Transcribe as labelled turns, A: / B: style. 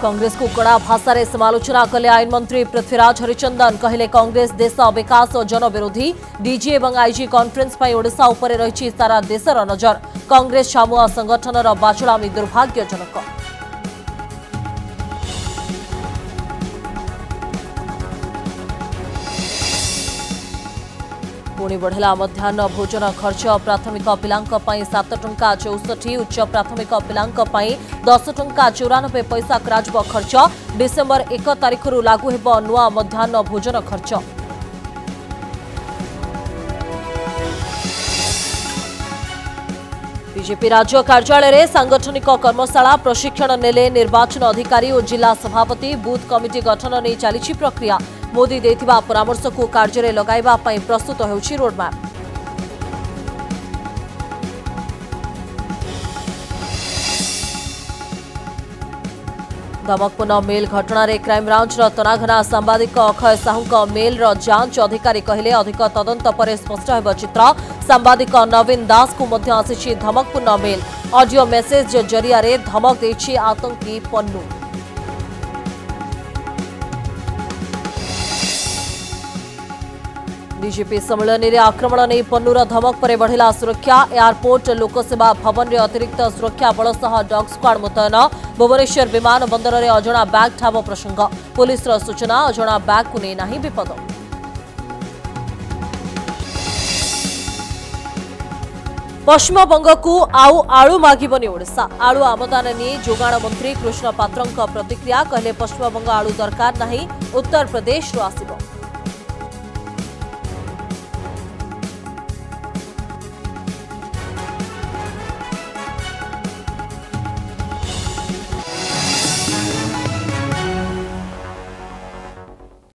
A: कांग्रेस को कड़ा भाषा रे समालोचना कले आईन मंत्री पृथ्वीराज हरिचंदन कहले कांग्रेस देश विकास और जनविरोधी डीजी एवं आईजी कॉन्फ्रेंस पर ओडिशा उपरे रही सारा देशर नजर कांग्रेस छामुआ संगठनर बाचुड़ामी दुर्भाग्यजनक। पुणी बढ़ला मध्याह्न भोजन खर्च प्राथमिक पिलांक पई 7 टंका 64 उच्च प्राथमिक पिलांक पई 10 टंका 94 पैसा कराजब खर्च डिसेंबर 1 तारिख रु लागू हेब नुआ मध्याह्न भोजन खर्च। बीजेपी राज्य कार्यालय रे सांगठनिक कर्मशाला प्रशिक्षण नेले निर्वाचन अधिकारी और जिला सभापति बूथ कमिटी गठन नहीं चली प्रक्रिया मोदी देथिबा परामर्श को कार्य में लगाइबा पई प्रस्तुत होउछि रोडमैप। धमकपूर्ण मेल घटना रे क्राइमब्रांच तनाघना सांबादिक अक्षय साहू मेल जांच अधिकारी कहले अधिक तदंत पर स्पष्ट हेब चित्र। सांबादिक नवीन दास को मध्य आसी धमकपूर्ण मेल ऑडियो मेसेज जरिया रे धमक देछि आतंकी पन्नू। डीजीपी सम्मेलन में आक्रमण नहीं पन्नूर धमक पर बढ़ला सुरक्षा एयरपोर्ट लोकसेवा भवन में अतिरिक्त सुरक्षा बल सह डॉग स्क्वाड मुतयन। भुवनेश्वर विमान बंदर में अजणा बैग ठाब प्रसंग पुलिस सूचना अजणा बैग को नहीं नाही विपद। पश्चिमबंग को आळु मागिबनी ओडिशा आळु आमदान नहीं जोगाण मंत्री कृष्ण पात्रଙ୍କ प्रतिक्रिया कहले पश्चिमबंग आळु दरकार नहीं उत्तर प्रदेश आसिबो।